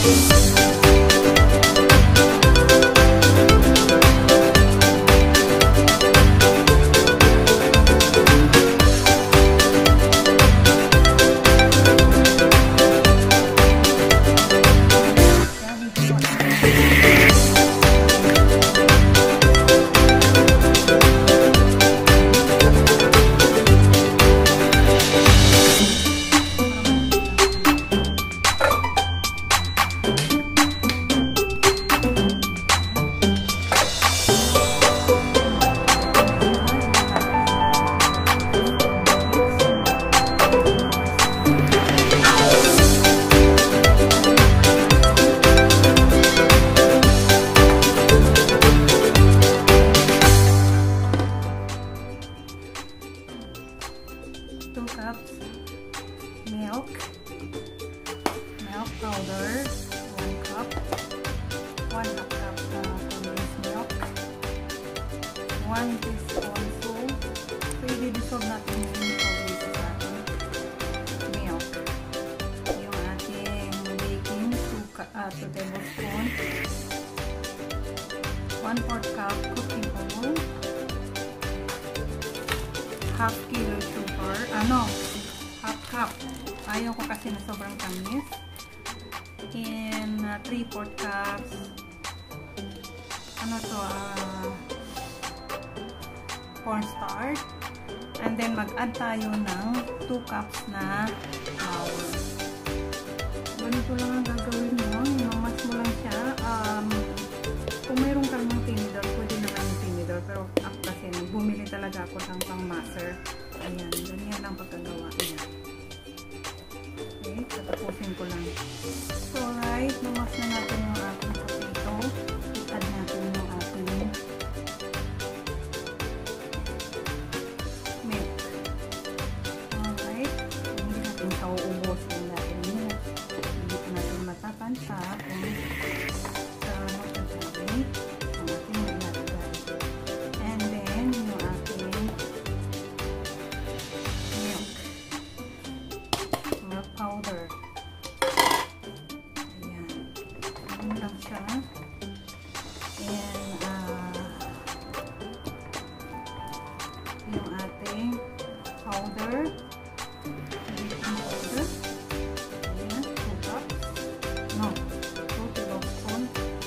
Milk powder, 1 cup, 1/2 cup condensed milk, 1 teaspoon salt. So, i-dissolve natin yung salt sa ating milk. Yung ating baking 2 tablespoon, 1/4 cup cooking oil, 1/2 kilo sugar, half cup. Ayaw ko kasi na sobrang tamis. And 3/4 cups cornstarch. And then mag-add tayo ng 2 cups na flour. Ganito lang ang gagawin mo. Imamas mo lang siya. Kung mayroon kang mga tinidor, pwede naman yung tinidor. Pero ako kasi bumili talaga ako ng pang-masser. Ayan, ganyan lang pagkagawa niya. Okay, tatapusin ko lang. So, right, namas na natin yung ating potato. I-add natin yung ating milk. Alright, hindi natin kauubusin natin yun. Hindi natin matatansa kung magkakari ang ating ilalagay. And then, yung ating milk powder. Ayan. Ayan lang siya. And, yung ating powder. Baking powder. Ayan. 2 cups. No. 2 tablespoons.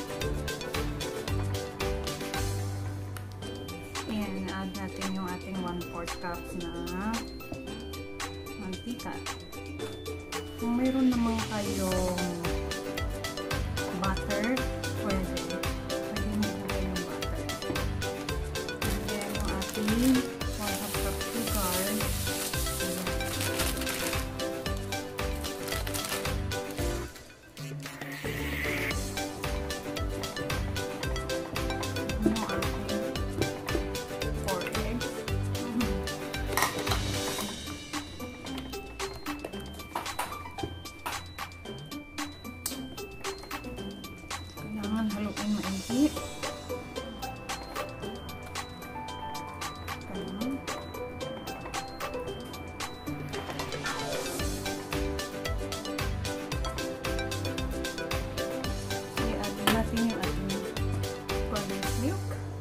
And, add natin yung ating 1/4 cups na mantika. Kung mayroon naman kayong butter, pwede mo ilagay yung butter. And then, yung ating 1/2 cup sugar. Yung ating 4 eggs. Kailangan haluin maigi. Ganun. I-add natin yung ating condensed milk.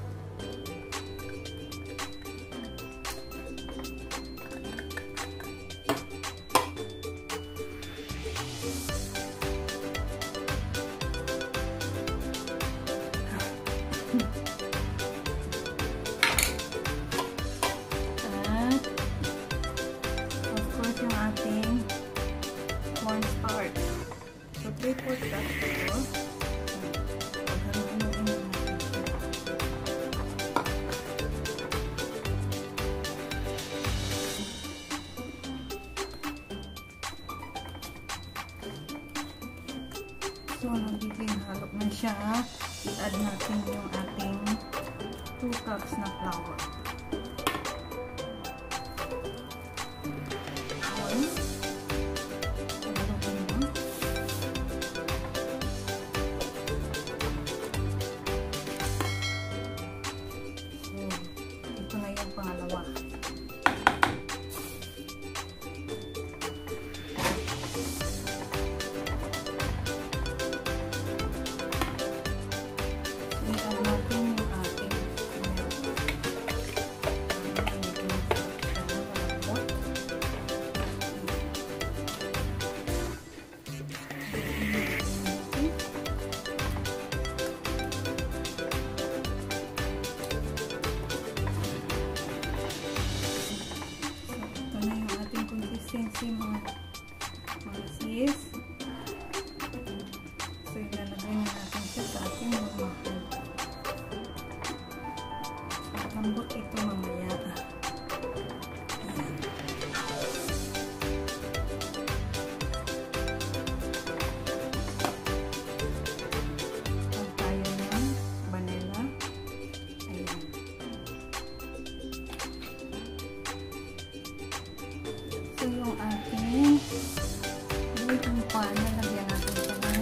At of course yung ating cornstarch. So 3/4 cups ito. Paghaluin natin siya. So nagiging halok na siya. I-add natin yung ating 2 cups na flour. Ito na yung pangalawa. Nalagyan natin ito ng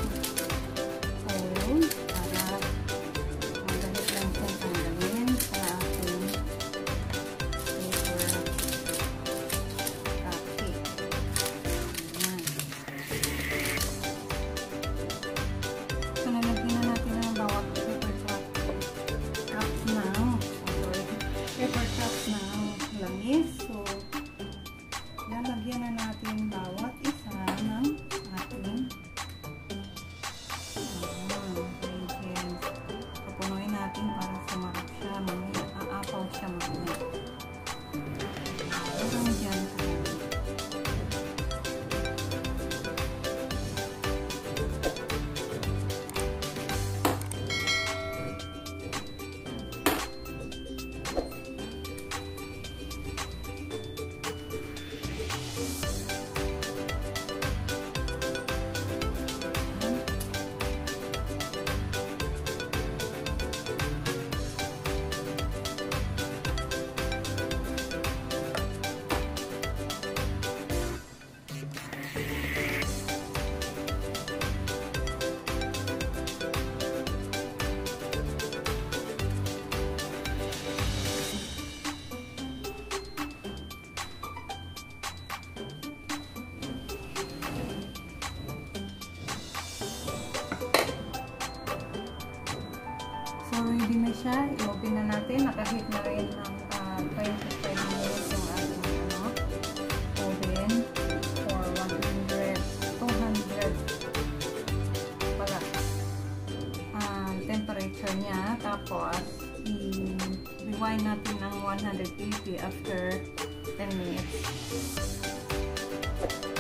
hole para magalit lang siya tanggalin sa ating paper cupcake. So, nalagyan na natin ang bawat paper cups ng langis. So, lalagyan na natin bawat isa ng ating ingredients. Pupunuin natin para sumarap siya. Mamaya, aapaw siya mamaya. Hanggang dyan. So, ready na siya. I-open na natin. Nakahit na rin ng 25 minutes yung ating oven for 200 pala temperature niya. Tapos, i-rewind natin ng 180 after 10 minutes.